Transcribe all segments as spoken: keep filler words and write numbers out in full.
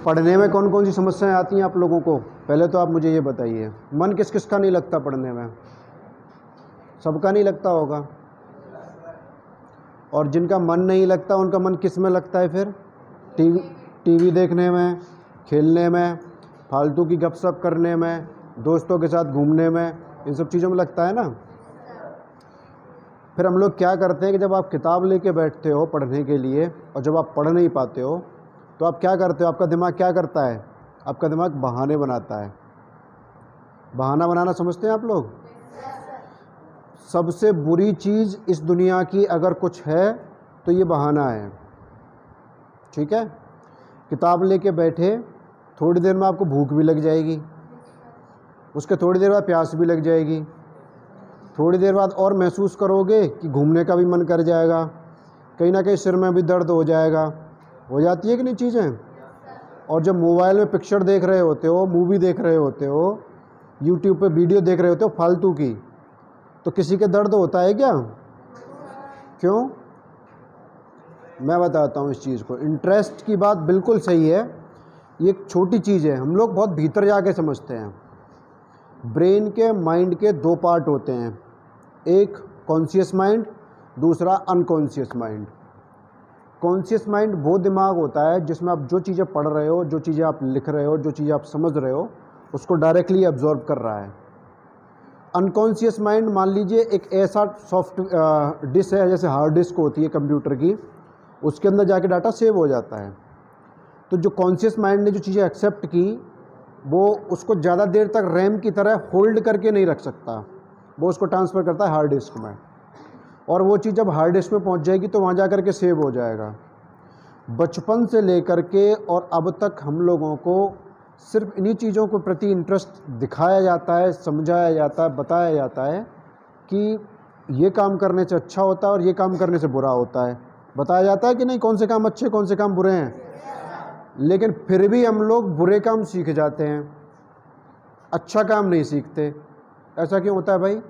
पढ़ने में कौन कौन सी समस्याएं आती हैं आप लोगों को? पहले तो आप मुझे ये बताइए, मन किस किस का नहीं लगता पढ़ने में? सबका नहीं लगता होगा। और जिनका मन नहीं लगता उनका मन किस में लगता है फिर? टीवी टीवी देखने में, खेलने में, फालतू की गपशप करने में, दोस्तों के साथ घूमने में, इन सब चीज़ों में लगता है ना। फिर हम लोग क्या करते हैं कि जब आप किताब लेके बैठते हो पढ़ने के लिए और जब आप पढ़ नहीं पाते हो तो आप क्या करते हो? आपका दिमाग क्या करता है? आपका दिमाग बहाने बनाता है। बहाना बनाना समझते हैं आप लोग? सबसे बुरी चीज़ इस दुनिया की अगर कुछ है तो ये बहाना है। ठीक है, किताब लेके बैठे, थोड़ी देर में आपको भूख भी लग जाएगी, उसके थोड़ी देर बाद प्यास भी लग जाएगी, थोड़ी देर बाद और महसूस करोगे कि घूमने का भी मन कर जाएगा, कहीं ना कहीं सिर में भी दर्द हो जाएगा। हो जाती है कि नहीं चीज़ें? और जब मोबाइल में पिक्चर देख रहे होते हो, मूवी देख रहे होते हो, यूट्यूब पे वीडियो देख रहे होते हो फालतू की, तो किसी के दर्द होता है क्या? क्यों? मैं बताता हूँ इस चीज़ को। इंटरेस्ट की बात बिल्कुल सही है, ये एक छोटी चीज़ है, हम लोग बहुत भीतर जाके समझते हैं। ब्रेन के माइंड के दो पार्ट होते हैं, एक कॉन्शियस माइंड, दूसरा अनकॉन्शियस माइंड। कॉन्शियस माइंड वो दिमाग होता है जिसमें आप जो चीज़ें पढ़ रहे हो, जो चीज़ें आप लिख रहे हो, जो चीज़ें आप समझ रहे हो, उसको डायरेक्टली एब्जॉर्ब कर रहा है। अनकॉन्शियस माइंड मान लीजिए एक ऐसा सॉफ्ट डिस्क है, जैसे हार्ड डिस्क होती है कंप्यूटर की, उसके अंदर जाके डाटा सेव हो जाता है। तो जो कॉन्शियस माइंड ने जो चीज़ें एक्सेप्ट की, वो उसको ज़्यादा देर तक रैम की तरह होल्ड करके नहीं रख सकता, वो उसको ट्रांसफ़र करता है हार्ड डिस्क में, और वो चीज़ जब हार्ड डिस्क में पहुंच जाएगी तो वहाँ जा कर के सेव हो जाएगा। बचपन से लेकर के और अब तक हम लोगों को सिर्फ इन्हीं चीज़ों के प्रति इंटरेस्ट दिखाया जाता है, समझाया जाता है, बताया जाता है कि ये काम करने से अच्छा होता है और ये काम करने से बुरा होता है। बताया जाता है कि नहीं, कौन से काम अच्छे कौन से काम बुरे हैं। लेकिन फिर भी हम लोग बुरे काम सीख जाते हैं, अच्छा काम नहीं सीखते। ऐसा क्यों होता है भाई?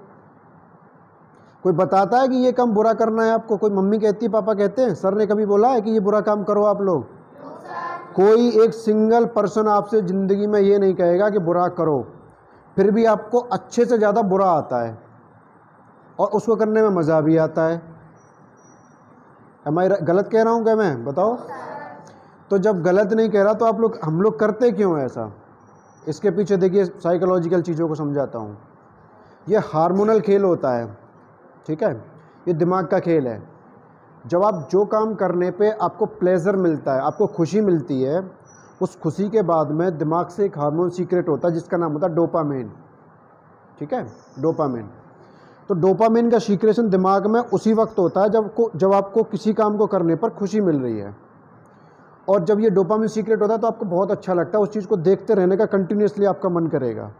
कोई बताता है कि ये काम बुरा करना है आपको? कोई मम्मी कहती है, पापा कहते हैं, सर ने कभी बोला है कि ये बुरा काम करो आप लोग? कोई एक सिंगल पर्सन आपसे ज़िंदगी में ये नहीं कहेगा कि बुरा करो। फिर भी आपको अच्छे से ज़्यादा बुरा आता है और उसको करने में मज़ा भी आता है। मैं गलत कह रहा हूँ क्या मैं? बताओ। तो जब गलत नहीं कह रहा तो आप लोग हम लोग करते क्यों हैं ऐसा? इसके पीछे देखिए साइकोलॉजिकल चीज़ों को समझाता हूँ। ये हार्मोनल खेल होता है, ठीक है, ये दिमाग का खेल है। जब आप जो काम करने पे आपको प्लेजर मिलता है, आपको खुशी मिलती है, उस खुशी के बाद में दिमाग से एक हार्मोन सीक्रेट होता है जिसका नाम होता है डोपामिन। ठीक है, डोपामिन। तो डोपामिन का सीक्रेशन दिमाग में उसी वक्त होता है जब को जब आपको किसी काम को करने पर खुशी मिल रही है। और जब ये डोपामिन सीक्रेट होता है तो आपको बहुत अच्छा लगता है, उस चीज़ को देखते रहने का कंटिन्यूसली आपका मन करेगा।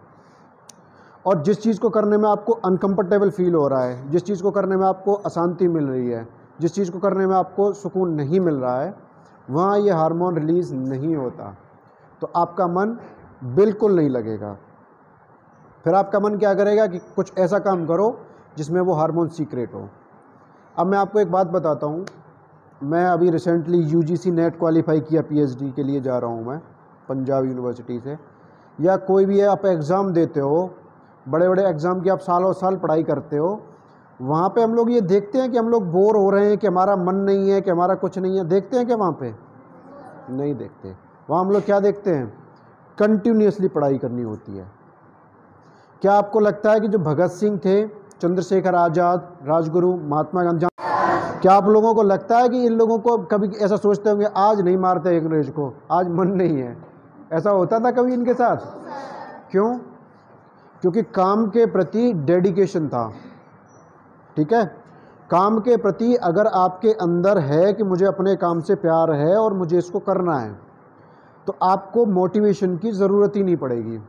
और जिस चीज़ को करने में आपको अनकंफर्टेबल फील हो रहा है, जिस चीज़ को करने में आपको अशांति मिल रही है, जिस चीज़ को करने में आपको सुकून नहीं मिल रहा है, वहाँ ये हार्मोन रिलीज़ नहीं होता, तो आपका मन बिल्कुल नहीं लगेगा। फिर आपका मन क्या करेगा कि कुछ ऐसा काम करो जिसमें वो हार्मोन सीक्रेट हो। अब मैं आपको एक बात बताता हूँ, मैं अभी रिसेंटली यूजीसी नेट क्वालिफाई किया, पीएचडी के लिए जा रहा हूँ मैं पंजाब यूनिवर्सिटी से। या कोई भी है, आप एग्ज़ाम देते हो, बड़े बड़े एग्ज़ाम की आप सालों साल पढ़ाई करते हो, वहाँ पे हम लोग ये देखते हैं कि हम लोग बोर हो रहे हैं, कि हमारा मन नहीं है, कि हमारा कुछ नहीं है, देखते हैं क्या? वहाँ पे नहीं देखते। वहाँ हम लोग क्या देखते हैं? कंटिन्यूसली पढ़ाई करनी होती है। क्या आपको लगता है कि जो भगत सिंह थे, चंद्रशेखर आज़ाद, राजगुरु, महात्मा गांधी, क्या आप लोगों को लगता है कि इन लोगों को कभी ऐसा सोचते होंगे आज नहीं मारते अंग्रेज को, आज मन नहीं है? ऐसा होता था कभी इनके साथ? क्यों? क्योंकि काम के प्रति डेडिकेशन था। ठीक है, काम के प्रति अगर आपके अंदर है कि मुझे अपने काम से प्यार है और मुझे इसको करना है, तो आपको मोटिवेशन की ज़रूरत ही नहीं पड़ेगी।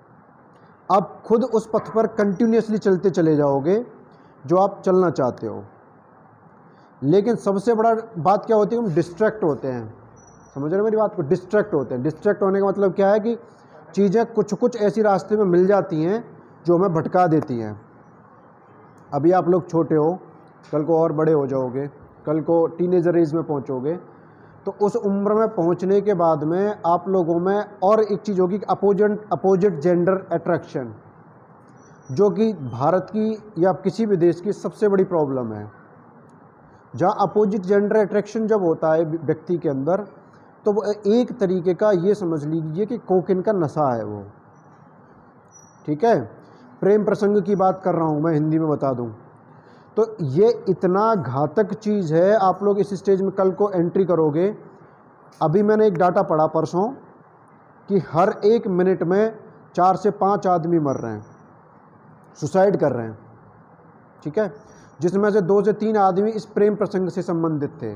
आप खुद उस पथ पर कंटिन्यूसली चलते चले जाओगे जो आप चलना चाहते हो। लेकिन सबसे बड़ा बात क्या होती है? हम डिस्ट्रैक्ट होते हैं। समझ रहे हो मेरी बात को? डिस्ट्रैक्ट होते हैं। डिस्ट्रैक्ट होने का मतलब क्या है कि चीज़ें कुछ कुछ ऐसी रास्ते में मिल जाती हैं जो हमें भटका देती हैं। अभी आप लोग छोटे हो, कल को और बड़े हो जाओगे, कल को टीनेजर एज में पहुंचोगे, तो उस उम्र में पहुंचने के बाद में आप लोगों में और एक चीज़ होगी, अपोजिट अपोजिट जेंडर अट्रैक्शन, जो कि भारत की या किसी भी देश की सबसे बड़ी प्रॉब्लम है। जहाँ अपोजिट जेंडर अट्रैक्शन जब होता है व्यक्ति के अंदर, तो वो एक तरीके का ये समझ लीजिए कि कोकेन का नशा है वो, ठीक है। प्रेम प्रसंग की बात कर रहा हूँ मैं, हिंदी में बता दूँ तो ये इतना घातक चीज़ है। आप लोग इस स्टेज में कल को एंट्री करोगे, अभी मैंने एक डाटा पढ़ा परसों कि हर एक मिनट में चार से पाँच आदमी मर रहे हैं, सुसाइड कर रहे हैं, ठीक है, जिसमें से दो से तीन आदमी इस प्रेम प्रसंग से संबंधित थे।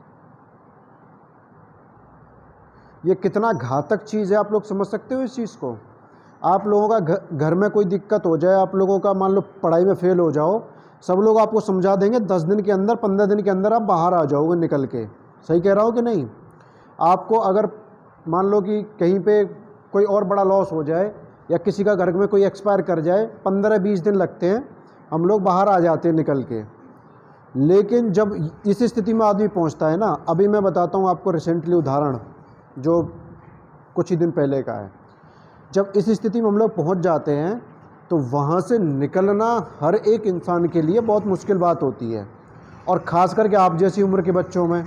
ये कितना घातक चीज़ है, आप लोग समझ सकते हो इस चीज़ को। आप लोगों का घर में कोई दिक्कत हो जाए, आप लोगों का मान लो पढ़ाई में फेल हो जाओ, सब लोग आपको समझा देंगे, दस दिन के अंदर पंद्रह दिन के अंदर आप बाहर आ जाओगे निकल के। सही कह रहा हो कि नहीं। आपको अगर मान लो कि कहीं पे कोई और बड़ा लॉस हो जाए या किसी का घर में कोई एक्सपायर कर जाए, पंद्रह बीस दिन लगते हैं, हम लोग बाहर आ जाते हैं निकल के। लेकिन जब इस स्थिति में आदमी पहुंचता है ना, अभी मैं बताता हूं आपको रिसेंटली उदाहरण जो कुछ ही दिन पहले का है। जब इस स्थिति में हम लोग पहुंच जाते हैं तो वहाँ से निकलना हर एक इंसान के लिए बहुत मुश्किल बात होती है, और ख़ास करके आप जैसी उम्र के बच्चों में।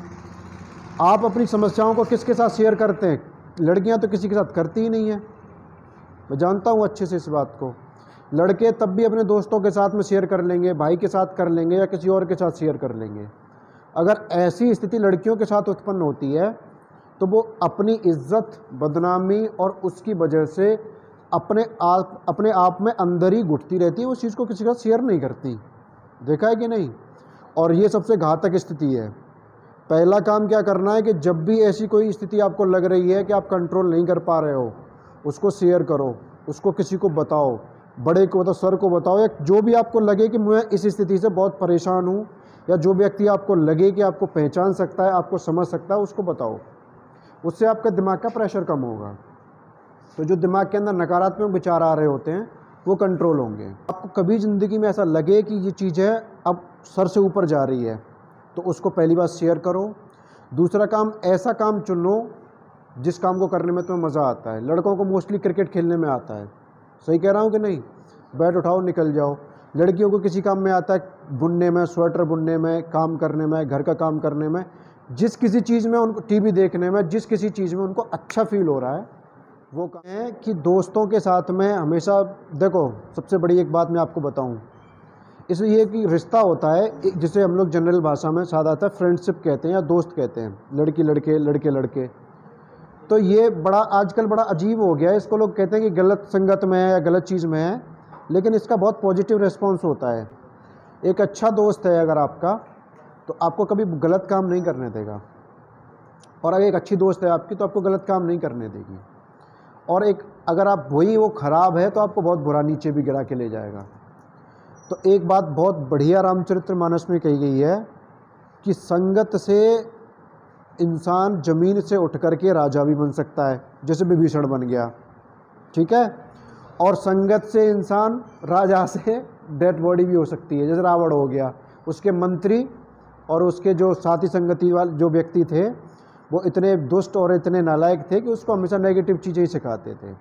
आप अपनी समस्याओं को किसके साथ शेयर करते हैं? लड़कियां तो किसी के साथ करती ही नहीं है, मैं जानता हूँ अच्छे से इस बात को। लड़के तब भी अपने दोस्तों के साथ में शेयर कर लेंगे, भाई के साथ कर लेंगे या किसी और के साथ शेयर कर लेंगे। अगर ऐसी स्थिति लड़कियों के साथ उत्पन्न होती है तो वो अपनी इज्जत, बदनामी और उसकी वजह से अपने आप अपने आप में अंदर ही घुटती रहती है, उस चीज़ को किसी के साथ शेयर नहीं करती। देखा है कि नहीं। और ये सबसे घातक स्थिति है। पहला काम क्या करना है कि जब भी ऐसी कोई स्थिति आपको लग रही है कि आप कंट्रोल नहीं कर पा रहे हो, उसको शेयर करो, उसको किसी को बताओ, बड़े को बताओ, सर को बताओ, या जो भी आपको लगे कि मैं इस स्थिति से बहुत परेशान हूँ, या जो व्यक्ति आपको लगे कि आपको पहचान सकता है, आपको समझ सकता है, उसको बताओ। उससे आपका दिमाग का प्रेशर कम होगा, तो जो दिमाग के अंदर नकारात्मक विचार आ रहे होते हैं वो कंट्रोल होंगे। आपको कभी ज़िंदगी में ऐसा लगे कि ये चीज़ है अब सर से ऊपर जा रही है, तो उसको पहली बात शेयर करो। दूसरा काम, ऐसा काम चुनो जिस काम को करने में तुम्हें मज़ा आता है। लड़कों को मोस्टली क्रिकेट खेलने में आता है, सही कह रहा हूँ कि नहीं। बैट उठाओ, निकल जाओ। लड़कियों को किसी काम में आता है, बुनने में, स्वेटर बुनने में, काम करने में, घर का काम करने में, जिस किसी चीज़ में उनको, टीवी देखने में, जिस किसी चीज़ में उनको अच्छा फील हो रहा है वो कहें। कि दोस्तों के साथ में हमेशा देखो, सबसे बड़ी एक बात मैं आपको बताऊं, इसलिए कि रिश्ता होता है जिसे हम लोग जनरल भाषा में साधारणतः फ्रेंडशिप कहते हैं या दोस्त कहते हैं, लड़की लड़के, लड़के लड़के। तो ये बड़ा आजकल बड़ा अजीब हो गया है। इसको लोग कहते हैं कि गलत संगत में है या गलत चीज़ में है, लेकिन इसका बहुत पॉजिटिव रिस्पॉन्स होता है। एक अच्छा दोस्त है अगर आपका, तो आपको कभी गलत काम नहीं करने देगा, और अगर एक अच्छी दोस्त है आपकी तो आपको गलत काम नहीं करने देगी। और एक अगर आप वही वो ख़राब है तो आपको बहुत बुरा नीचे भी गिरा के ले जाएगा। तो एक बात बहुत बढ़िया रामचरितमानस में कही गई है कि संगत से इंसान ज़मीन से उठ कर के राजा भी बन सकता है, जैसे विभीषण बन गया, ठीक है। और संगत से इंसान राजा से डेड बॉडी भी हो सकती है, जैसे रावण हो गया। उसके मंत्री और उसके जो साथी संगति वाले जो व्यक्ति थे वो इतने दुष्ट और इतने नालायक थे कि उसको हमेशा नेगेटिव चीज़ें ही सिखाते थे।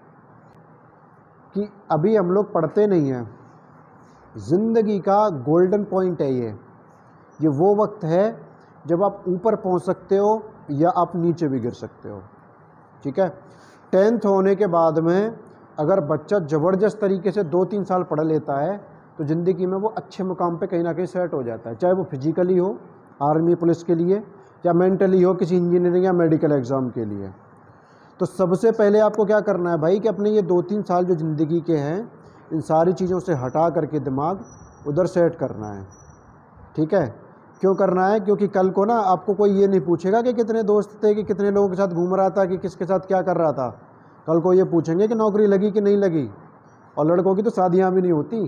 कि अभी हम लोग पढ़ते नहीं हैं। ज़िंदगी का गोल्डन पॉइंट है ये ये वो वक्त है जब आप ऊपर पहुंच सकते हो या आप नीचे भी गिर सकते हो, ठीक है। टेंथ होने के बाद में अगर बच्चा ज़बरदस्त तरीके से दो तीन साल पढ़ लेता है तो ज़िंदगी में वो अच्छे मुकाम पे कहीं ना कहीं सेट हो जाता है, चाहे वो फिजिकली हो आर्मी पुलिस के लिए, या मेंटली हो किसी इंजीनियरिंग या मेडिकल एग्ज़ाम के लिए। तो सबसे पहले आपको क्या करना है भाई कि अपने ये दो तीन साल जो ज़िंदगी के हैं, इन सारी चीज़ों से हटा करके दिमाग उधर सेट करना है, ठीक है। क्यों करना है? क्योंकि कल को ना आपको कोई ये नहीं पूछेगा कि कितने दोस्त थे, कि कितने लोगों के साथ घूम रहा था, कि किसके साथ क्या कर रहा था। कल को ये पूछेंगे कि नौकरी लगी कि नहीं लगी। और लड़कों की तो शादियाँ भी नहीं होती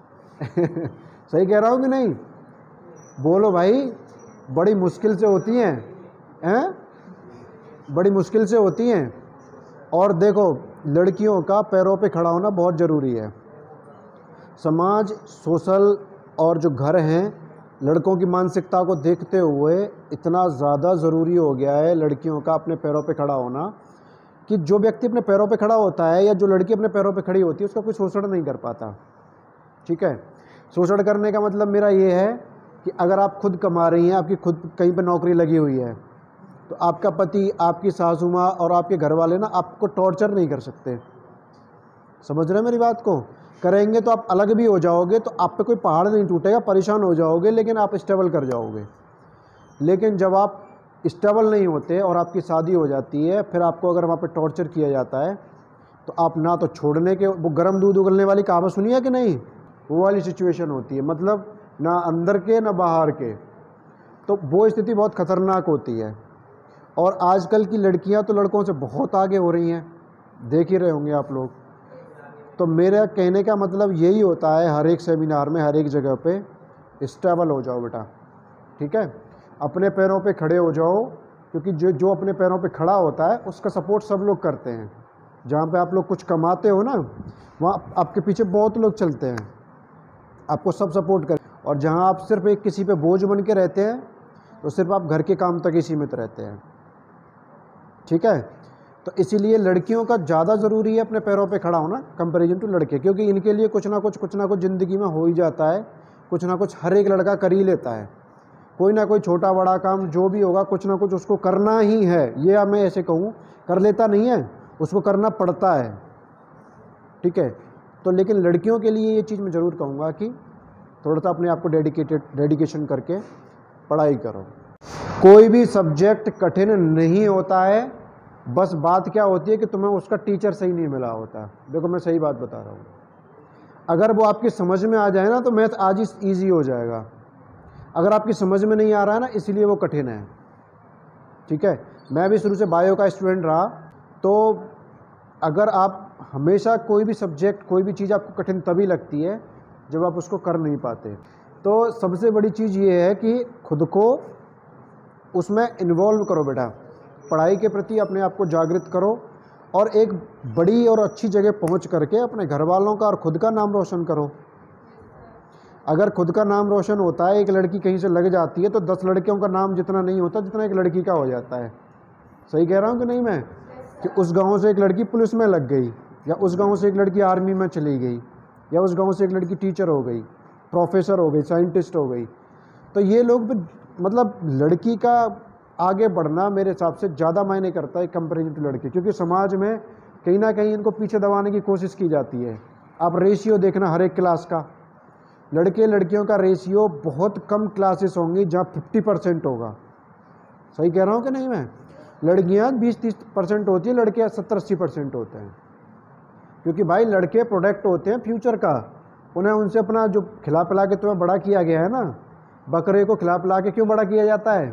सही कह रहा हूँ कि नहीं? बोलो भाई, बड़ी मुश्किल से होती हैं, हैं? बड़ी मुश्किल से होती हैं। और देखो, लड़कियों का पैरों पे खड़ा होना बहुत ज़रूरी है। समाज, सोशल और जो घर हैं, लड़कों की मानसिकता को देखते हुए इतना ज़्यादा ज़रूरी हो गया है लड़कियों का अपने पैरों पे खड़ा होना कि जो व्यक्ति अपने पैरों पे खड़ा होता है या जो लड़की अपने पैरों पे खड़ी होती है उसका कोई शोषण नहीं कर पाता। ठीक है, शोषण करने का मतलब मेरा ये है कि अगर आप खुद कमा रही हैं, आपकी खुद कहीं पे नौकरी लगी हुई है, तो आपका पति, आपकी सासू माँ और आपके घर वाले ना आपको टॉर्चर नहीं कर सकते। समझ रहे हैं मेरी बात को? करेंगे तो आप अलग भी हो जाओगे, तो आप पे कोई पहाड़ नहीं टूटेगा, परेशान हो जाओगे, लेकिन आप स्टेबल कर जाओगे। लेकिन जब आप स्टेबल नहीं होते और आपकी शादी हो जाती है, फिर आपको अगर वहाँ पे टॉर्चर किया जाता है, तो आप ना तो छोड़ने के, वो गर्म दूध उगलने वाली कहावत सुनी है कि नहीं, वो वाली सिचुएशन होती है, मतलब ना अंदर के ना बाहर के। तो वो स्थिति बहुत ख़तरनाक होती है। और आजकल की लड़कियां तो लड़कों से बहुत आगे हो रही हैं, देख ही रहे होंगे आप लोग। तो मेरा कहने का मतलब यही होता है, हर एक सेमिनार में, हर एक जगह पे स्टेबल हो जाओ बेटा। ठीक है, अपने पैरों पे खड़े हो जाओ, क्योंकि जो जो अपने पैरों पे खड़ा होता है उसका सपोर्ट सब लोग करते हैं। जहाँ पे आप लोग कुछ कमाते हो ना, वहाँ आपके पीछे बहुत लोग चलते हैं, आपको सब सपोर्ट करें। और जहाँ आप सिर्फ एक किसी पे बोझ बन के रहते हैं, तो सिर्फ आप घर के काम तक ही सीमित रहते हैं। ठीक है, तो इसीलिए लड़कियों का ज़्यादा ज़रूरी है अपने पैरों पे खड़ा होना कंपैरिजन टू लड़के, क्योंकि इनके लिए कुछ ना कुछ कुछ ना कुछ ज़िंदगी में हो ही जाता है, कुछ ना कुछ हर एक लड़का कर ही लेता है। कोई ना कोई छोटा बड़ा काम जो भी होगा, कुछ ना कुछ उसको करना ही है। ये मैं ऐसे कहूँ, कर लेता नहीं है, उसको करना पड़ता है। ठीक है, तो लेकिन लड़कियों के लिए ये चीज़ मैं ज़रूर कहूँगा कि थोड़ा सा अपने आप को डेडिकेटेड डेडिकेशन करके पढ़ाई करो। कोई भी सब्जेक्ट कठिन नहीं होता है, बस बात क्या होती है कि तुम्हें उसका टीचर सही नहीं मिला होता। देखो मैं सही बात बता रहा हूँ, अगर वो आपकी समझ में आ जाए ना तो मैथ आज ही ईजी हो जाएगा। अगर आपकी समझ में नहीं आ रहा है ना, इसलिए वो कठिन है। ठीक है, मैं भी शुरू से बायो का स्टूडेंट रहा, तो अगर आप हमेशा कोई भी सब्जेक्ट, कोई भी चीज़ आपको कठिन तभी लगती है जब आप उसको कर नहीं पाते। तो सबसे बड़ी चीज़ ये है कि खुद को उसमें इन्वॉल्व करो बेटा, पढ़ाई के प्रति अपने आप को जागृत करो और एक बड़ी और अच्छी जगह पहुंच करके अपने घर वालों का और खुद का नाम रोशन करो। अगर खुद का नाम रोशन होता है, एक लड़की कहीं से लग जाती है, तो दस लड़कियों का नाम जितना नहीं होता जितना एक लड़की का हो जाता है। सही कह रहा हूँ कि नहीं मैं? कि उस गांव से एक लड़की पुलिस में लग गई, या उस गांव से एक लड़की आर्मी में चली गई, या उस गांव से एक लड़की टीचर हो गई, प्रोफेसर हो गई, साइंटिस्ट हो गई। तो ये लोग भी, मतलब लड़की का आगे बढ़ना मेरे हिसाब से ज़्यादा मायने करता है कंपेरिजन टू लड़के, क्योंकि समाज में कहीं ना कहीं इनको पीछे दबाने की कोशिश की जाती है। आप रेशियो देखना हर एक क्लास का, लड़के लड़कियों का रेशियो बहुत कम क्लासेस होंगी जहाँ फिफ्टी परसेंट होगा। सही कह रहा हूँ कि नहीं मैं? लड़कियाँ बीस तीस परसेंट होती है, लड़के सत्तर अस्सी परसेंट होते हैं। क्योंकि भाई लड़के प्रोडक्ट होते हैं फ्यूचर का, उन्हें उनसे अपना जो खिला पिला के तुम्हें बड़ा किया गया है ना, बकरे को खिला पिला के क्यों बड़ा किया जाता है?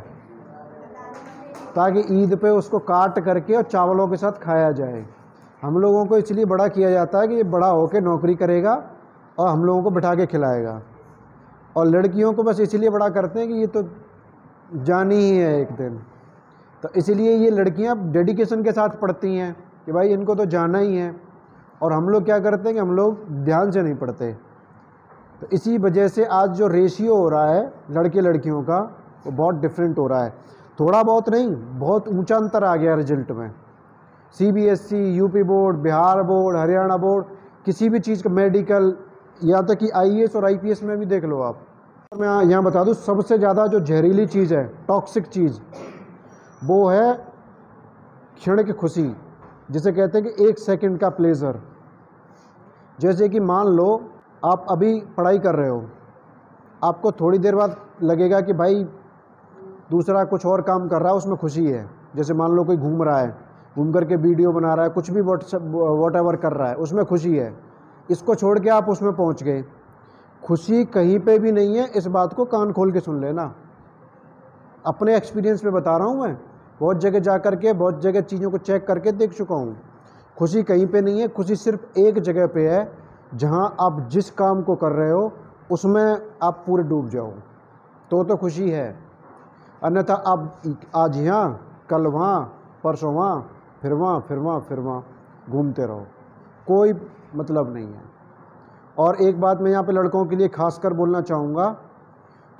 ताकि ईद पे उसको काट करके और चावलों के साथ खाया जाए। हम लोगों को इसलिए बड़ा किया जाता है कि ये बड़ा होकर नौकरी करेगा और हम लोगों को बिठा के खिलाएगा। और लड़कियों को बस इसलिए बड़ा करते हैं कि ये तो जानी ही है एक दिन। तो इसलिए ये लड़कियां डेडिकेशन के साथ पढ़ती हैं कि भाई इनको तो जाना ही है, और हम लोग क्या करते हैं कि हम लोग ध्यान से नहीं पढ़ते। तो इसी वजह से आज जो रेशियो हो रहा है लड़के लड़कियों का, वो बहुत डिफरेंट हो रहा है। थोड़ा बहुत नहीं, बहुत ऊंचा अंतर आ गया रिजल्ट में। CBSE, UP board, Bihar board, Haryana board, किसी भी चीज़ का, मेडिकल, यहाँ तक कि आईएएस और आईपीएस में भी देख लो आप। मैं यहाँ बता दूँ, सबसे ज़्यादा जो जहरीली चीज़ है, टॉक्सिक चीज़, वो है क्षण की खुशी, जिसे कहते हैं कि एक सेकंड का प्लेजर। जैसे कि मान लो आप अभी पढ़ाई कर रहे हो, आपको थोड़ी देर बाद लगेगा कि भाई दूसरा कुछ और काम कर रहा है, उसमें खुशी है। जैसे मान लो कोई घूम रहा है, घूम करके वीडियो बना रहा है, कुछ भी व्हाट्सएप वॉट एवर कर रहा है, उसमें खुशी है। इसको छोड़ के आप उसमें पहुंच गए, खुशी कहीं पे भी नहीं है। इस बात को कान खोल के सुन लेना, अपने एक्सपीरियंस पे बता रहा हूँ मैं। बहुत जगह जा करके, बहुत जगह चीज़ों को चेक करके देख चुका हूँ। खुशी कहीं पे नहीं है, खुशी सिर्फ एक जगह पे है, जहाँ आप जिस काम को कर रहे हो उसमें आप पूरे डूब जाओ, तो तो खुशी है। अन्यथा आप आज यहाँ, कल वहाँ, परसों वहाँ, फिर वहाँ, फिर वहाँ, फिर वहाँ घूमते रहो, कोई मतलब नहीं है। और एक बात मैं यहाँ पे लड़कों के लिए खासकर बोलना चाहूँगा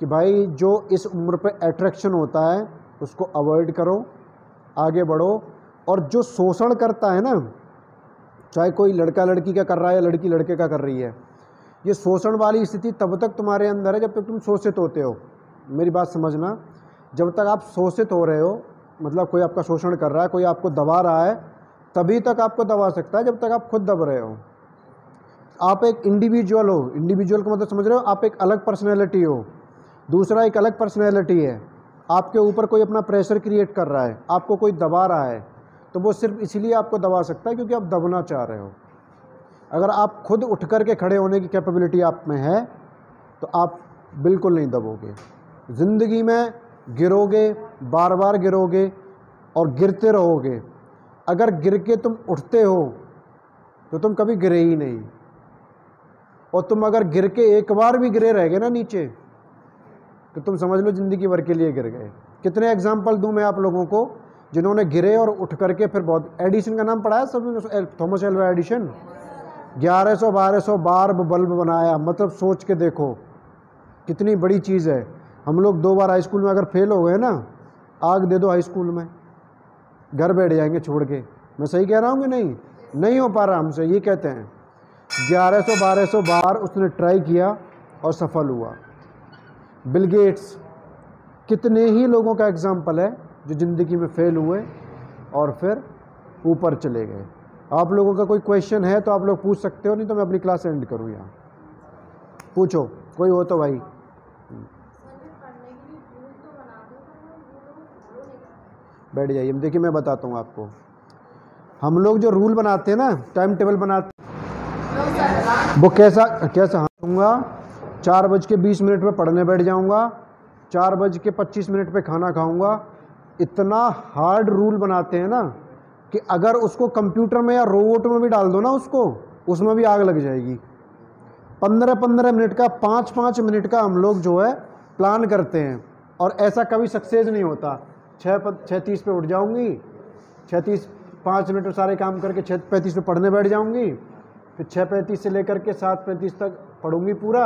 कि भाई जो इस उम्र पे अट्रैक्शन होता है उसको अवॉइड करो, आगे बढ़ो। और जो शोषण करता है ना, चाहे कोई लड़का लड़की का कर रहा है या लड़की लड़के का कर रही है, ये शोषण वाली स्थिति तब तक तुम्हारे अंदर है जब तक तुम शोषित होते हो। मेरी बात समझना, जब तक आप शोषित हो रहे हो, मतलब कोई आपका शोषण कर रहा है, कोई आपको दबा रहा है, तभी तक आपको दबा सकता है जब तक आप खुद दब रहे हो। आप एक इंडिविजुअल हो, इंडिविजुअल का मतलब समझ रहे हो, आप एक अलग पर्सनैलिटी हो, दूसरा एक अलग पर्सनैलिटी है। आपके ऊपर कोई अपना प्रेशर क्रिएट कर रहा है, आपको कोई दबा रहा है, तो वो सिर्फ इसलिए आपको दबा सकता है क्योंकि आप दबना चाह रहे हो। अगर आप खुद उठ कर के खड़े होने की कैपेबिलिटी आप में है तो आप बिल्कुल नहीं दबोगे। ज़िंदगी में गिरोगे, बार बार गिरोगे और गिरते रहोगे। अगर गिर के तुम उठते हो तो तुम कभी गिरे ही नहीं, और तुम अगर गिर के एक बार भी गिरे रह गए ना नीचे, तो तुम समझ लो ज़िंदगी भर के लिए गिर गए। कितने एग्जाम्पल दूं मैं आप लोगों को जिन्होंने गिरे और उठ करके फिर बहुत। एडिसन का नाम पढ़ा है सब, थॉमस एल्वा एडिसन। ग्यारह सौ बारह सौ बार बल्ब बनाया, मतलब सोच के देखो कितनी बड़ी चीज़ है। हम लोग दो बार हाई स्कूल में अगर फेल हो गए ना, आग दे दो हाई स्कूल में, घर बैठ जाएंगे छोड़ के। मैं सही कह रहा हूँ कि नहीं? नहीं हो पा रहा हमसे, ये कहते हैं। ग्यारह सौ बारह सौ बार उसने ट्राई किया और सफल हुआ। बिल गेट्स, कितने ही लोगों का एग्जाम्पल है जो ज़िंदगी में फेल हुए और फिर ऊपर चले गए। आप लोगों का कोई क्वेश्चन है तो आप लोग पूछ सकते हो, नहीं तो मैं अपनी क्लास एंड करूँ यहाँ। पूछो, कोई हो तो भाई। बैठ जाइए। देखिए मैं बताता हूँ आपको, हम लोग जो रूल बनाते हैं ना, टाइम टेबल बनाते, वो कैसा कैसा दूंगा, चार बज के बीस मिनट में पढ़ने बैठ जाऊंगा, चार बज के पच्चीस मिनट पे खाना खाऊंगा। इतना हार्ड रूल बनाते हैं ना कि अगर उसको कंप्यूटर में या रोबोट में भी डाल दो ना उसको, उसमें भी आग लग जाएगी। पंद्रह पंद्रह मिनट का, पाँच पाँच मिनट का हम लोग जो है प्लान करते हैं, और ऐसा कभी सक्सेस नहीं होता। छः छः तीस पे उठ जाऊंगी, छः तीस पाँच मिनट में सारे काम करके छः पैंतीस पे पढ़ने बैठ जाऊंगी, फिर छः पैंतीस से लेकर के सात पैंतीस तक पढ़ूंगी पूरा।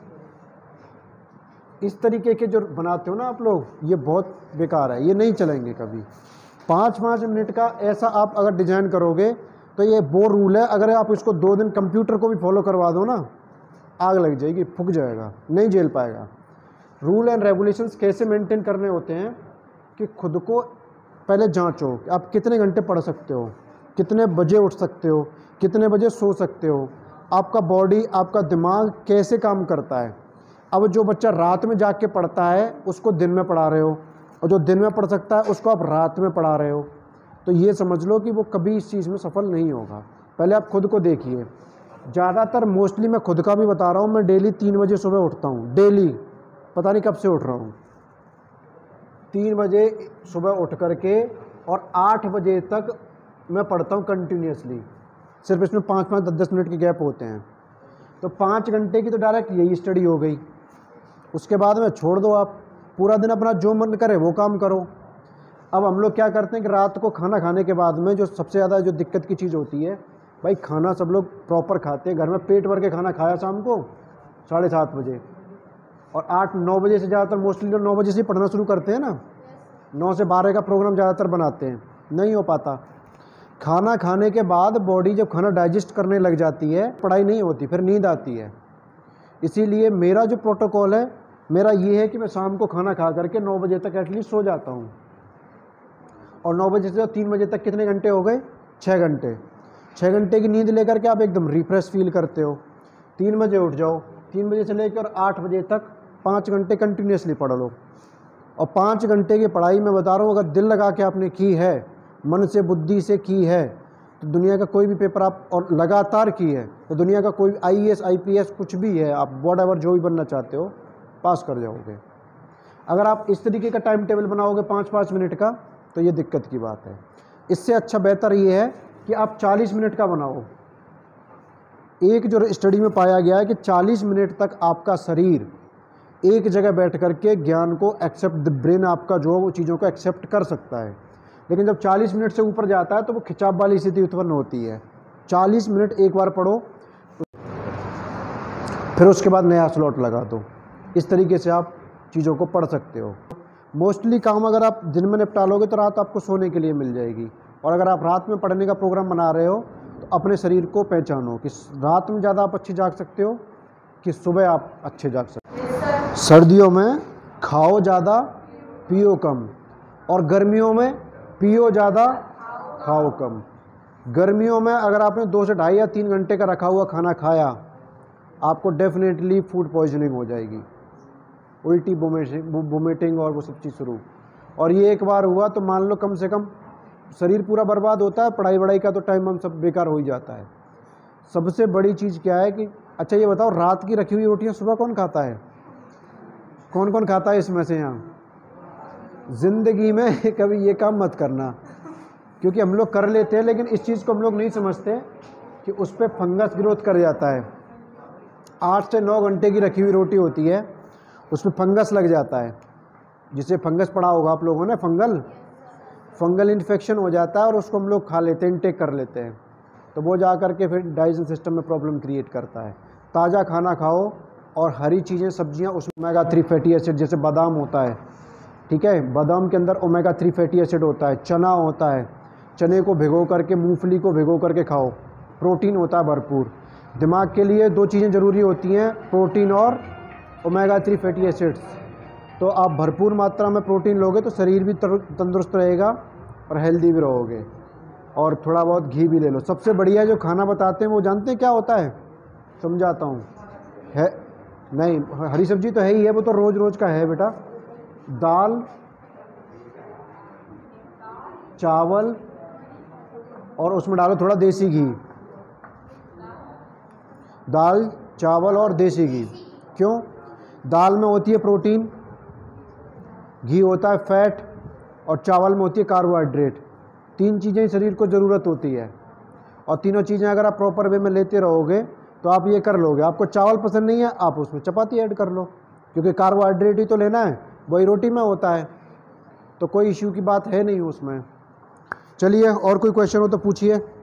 इस तरीके के जो बनाते हो ना आप लोग, ये बहुत बेकार है, ये नहीं चलेंगे कभी। पाँच पाँच मिनट का ऐसा आप अगर डिजाइन करोगे तो ये वो रूल है, अगर आप इसको दो दिन कंप्यूटर को भी फॉलो करवा दो ना, आग लग जाएगी, फूक जाएगा, नहीं झेल पाएगा। रूल एंड रेगुलेशंस कैसे मेंटेन करने होते हैं कि खुद को पहले जांचो कि आप कितने घंटे पढ़ सकते हो, कितने बजे उठ सकते हो, कितने बजे सो सकते हो, आपका बॉडी, आपका दिमाग कैसे काम करता है। अब जो बच्चा रात में जाग के पढ़ता है उसको दिन में पढ़ा रहे हो, और जो दिन में पढ़ सकता है उसको आप रात में पढ़ा रहे हो, तो ये समझ लो कि वो कभी इस चीज़ में सफल नहीं होगा। पहले आप खुद को देखिए। ज़्यादातर मोस्टली मैं खुद का भी बता रहा हूँ, मैं डेली तीन बजे सुबह उठता हूँ, डेली, पता नहीं कब से उठ रहा हूँ। तीन बजे सुबह उठ करके और आठ बजे तक मैं पढ़ता हूँ कंटिन्यूसली। सिर्फ इसमें पाँच पाँच दस दस मिनट के गैप होते हैं, तो पाँच घंटे की तो डायरेक्ट यही स्टडी हो गई। उसके बाद में छोड़ दो, आप पूरा दिन अपना जो मन करे वो काम करो। अब हम लोग क्या करते हैं कि रात को खाना खाने के बाद में जो सबसे ज़्यादा जो दिक्कत की चीज़ होती है, भाई खाना सब लोग प्रॉपर खाते हैं, घर में पेट भर के खाना खाया शाम को साढ़े सात बजे, और आठ नौ बजे से ज़्यादातर मोस्टली लोग नौ बजे से पढ़ना शुरू करते हैं ना, नौ से बारह का प्रोग्राम ज़्यादातर बनाते हैं, नहीं हो पाता। खाना खाने के बाद बॉडी जब खाना डाइजेस्ट करने लग जाती है, पढ़ाई नहीं होती, फिर नींद आती है। इसीलिए मेरा जो प्रोटोकॉल है, मेरा ये है कि मैं शाम को खाना खा करके नौ बजे तक एटलीस्ट सो जाता हूँ, और नौ बजे से तीन बजे तक कितने घंटे हो गए? छः घंटे। छः घंटे की नींद लेकर के आप एकदम रिफ्रेश फील करते हो। तीन बजे उठ जाओ, तीन बजे से लेकर आठ बजे तक पाँच घंटे कंटिन्यूसली पढ़ लो। और पाँच घंटे की पढ़ाई मैं बता रहा हूँ, अगर दिल लगा के आपने की है, मन से बुद्धि से की है, तो दुनिया का कोई भी पेपर आप, और लगातार की है, तो दुनिया का कोई I A S I P S कुछ भी है, आप वॉट एवर जो भी बनना चाहते हो पास कर जाओगे। अगर आप इस तरीके का टाइम टेबल बनाओगे पाँच पाँच मिनट का, तो ये दिक्कत की बात है। इससे अच्छा बेहतर ये है कि आप चालीस मिनट का बनाओ। एक जो स्टडी में पाया गया है कि चालीस मिनट तक आपका शरीर एक जगह बैठ करके ज्ञान को एक्सेप्ट, द ब्रेन आपका जो वो चीज़ों को एक्सेप्ट कर सकता है, लेकिन जब चालीस मिनट से ऊपर जाता है तो वो खिंचाव वाली स्थिति उत्पन्न होती है। चालीस मिनट एक बार पढ़ो, फिर उसके बाद नया स्लॉट लगा दो। इस तरीके से आप चीज़ों को पढ़ सकते हो। मोस्टली काम अगर आप दिन में निपटा लोगे तो रात आपको सोने के लिए मिल जाएगी। और अगर आप रात में पढ़ने का प्रोग्राम बना रहे हो तो अपने शरीर को पहचानो कि रात में ज़्यादा आप अच्छे जाग सकते हो कि सुबह आप अच्छे जाग सकते हो। सर्दियों में खाओ ज़्यादा पियो कम, और गर्मियों में पियो ज़्यादा खाओ कम। गर्मियों में अगर आपने दो से ढाई या तीन घंटे का रखा हुआ खाना खाया, आपको डेफिनेटली फूड पॉइजनिंग हो जाएगी, उल्टी वोमिटिंग और वो सब चीज़ शुरू। और ये एक बार हुआ तो मान लो कम से कम शरीर पूरा बर्बाद होता है, पढ़ाई वढ़ाई का तो टाइम हम सब बेकार हो ही जाता है। सबसे बड़ी चीज़ क्या है कि अच्छा ये बताओ, रात की रखी हुई रोटियां सुबह कौन खाता है? कौन कौन खाता है इसमें से? यहाँ ज़िंदगी में कभी ये काम मत करना, क्योंकि हम लोग कर लेते हैं लेकिन इस चीज़ को हम लोग नहीं समझते कि उस पर फंगस ग्रोथ कर जाता है। आठ से नौ घंटे की रखी हुई रोटी होती है, उसमें फंगस लग जाता है, जिसे फंगस पड़ा होगा आप लोगों ने, फंगल फंगल इन्फेक्शन हो जाता है और उसको हम लोग खा लेते हैं, इनटेक कर लेते हैं, तो वो जा कर के फिर डाइजेशन सिस्टम में प्रॉब्लम क्रिएट करता है। ताज़ा खाना खाओ और हरी चीज़ें, सब्जियां, उसमें ओमेगा थ्री फैटी एसिड, जैसे बादाम होता है, ठीक है, बादाम के अंदर ओमेगा थ्री फैटी एसिड होता है, चना होता है, चने को भिगो करके, मूंगफली को भिगो करके खाओ, प्रोटीन होता है भरपूर। दिमाग के लिए दो चीज़ें ज़रूरी होती हैं, प्रोटीन और ओमेगा थ्री फैटी एसिड्स। तो आप भरपूर मात्रा में प्रोटीन लोगे तो शरीर भी तंदुरुस्त रहेगा और हेल्दी भी रहोगे। और थोड़ा बहुत घी भी ले लो। सबसे बढ़िया जो खाना बताते हैं वो जानते हैं क्या होता है? समझाता हूँ। है नहीं, हरी सब्जी तो है ही है, वो तो रोज़ रोज़ का है बेटा। दाल, चावल और उसमें डालो थोड़ा देसी घी। दाल, चावल और देसी घी। क्यों? दाल में होती है प्रोटीन, घी होता है फैट, और चावल में होती है कार्बोहाइड्रेट। तीन चीज़ें शरीर को ज़रूरत होती है, और तीनों चीज़ें अगर आप प्रॉपर वे में लेते रहोगे तो आप ये कर लोगे। आपको चावल पसंद नहीं है, आप उसमें चपाती ऐड कर लो, क्योंकि कार्बोहाइड्रेट ही तो लेना है, वही रोटी में होता है, तो कोई इश्यू की बात है नहीं उसमें। चलिए, और कोई क्वेश्चन हो तो पूछिए।